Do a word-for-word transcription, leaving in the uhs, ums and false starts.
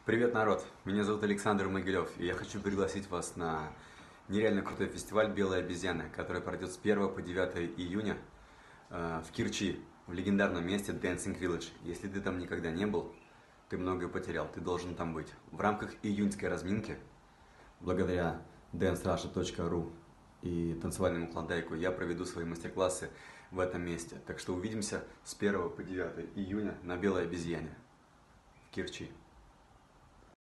Привет, народ! Меня зовут Александр Могилев, и я хочу пригласить вас на нереально крутой фестиваль «Белая обезьяна», который пройдет с первого по девятое июня э, в Керчи, в легендарном месте Dancing Village. Если ты там никогда не был, ты многое потерял, ты должен там быть. В рамках июньской разминки, благодаря dance russia точка ру и танцевальному клондайку, я проведу свои мастер-классы в этом месте. Так что увидимся с первого по девятое июня на «Белой обезьяне» в Керчи.